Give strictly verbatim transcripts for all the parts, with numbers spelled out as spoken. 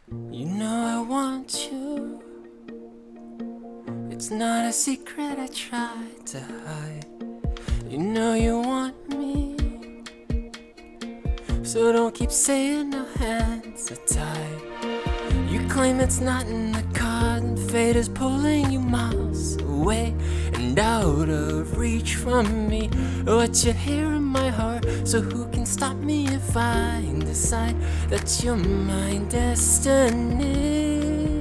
You know I want you. It's not a secret I tried to hide. You know you want me, so don't keep saying our hands are tied. You claim it's not in the cards, and fate is pulling you miles away and out of reach from me. But you're here in my heart, so who can stop me if I decide that you're my destiny?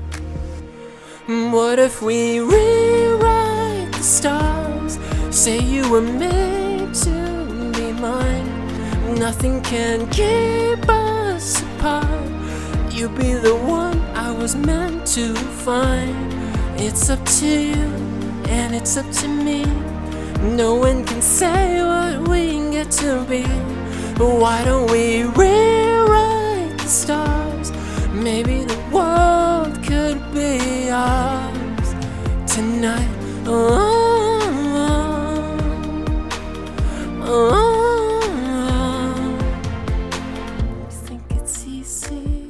What if we rewrite the stars? Say you were made to be mine. Nothing can keep us apart. You'll be the one I was meant to find. It's up to you, and it's up to me. No one can say what we can get to be. But why don't we rewrite the stars? Maybe the world could be ours tonight. Oh, oh, oh. You think it's easy?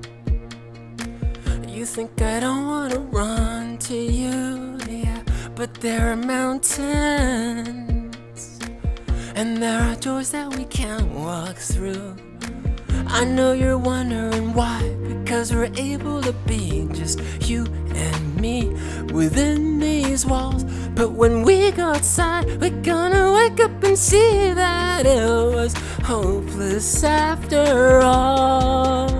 You think I don't wanna run to you, yeah. But there are mountains, and there are doors that we can't walk through. I know you're wondering why, because we're able to be just you and me within these walls. But when we go outside, we're gonna wake up and see that it was hopeless after all.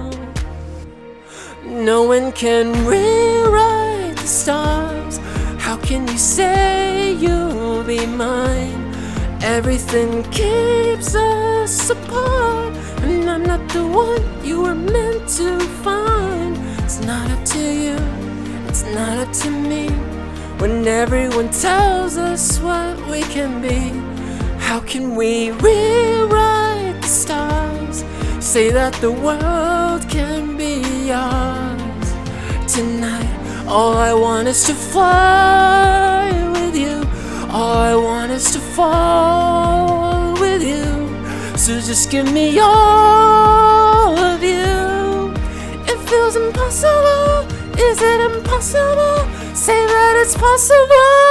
No one can rewrite the stars. How can you say you'll be mine? Everything keeps us apart, and I'm not the one you were meant to find. It's not up to you, it's not up to me. When everyone tells us what we can be, how can we rewrite the stars? Say that the world can be ours tonight. All I want is to fly with you. All I want is to fall with you. So just give me all of you. It feels impossible. Is it impossible? Say that it's possible.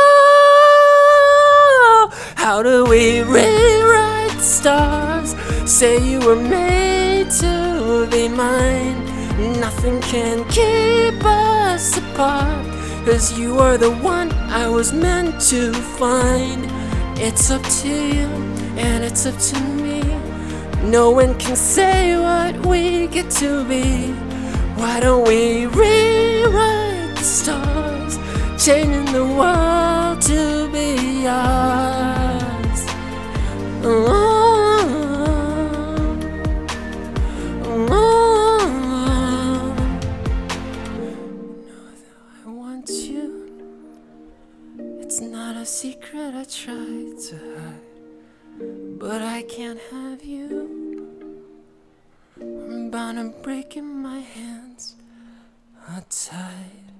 How do we rewrite the stars? Say you were made to be mine. Nothing can keep us apart, 'cause you are the one I was meant to find. It's up to you, and it's up to me. No one can say what we get to be. Why don't we rewrite the stars, changing the world to be ours? Oh, oh, oh. Know that I want you. It's not a secret I tried to hide, but I can't have you. I'm bound to break in my hands are tied.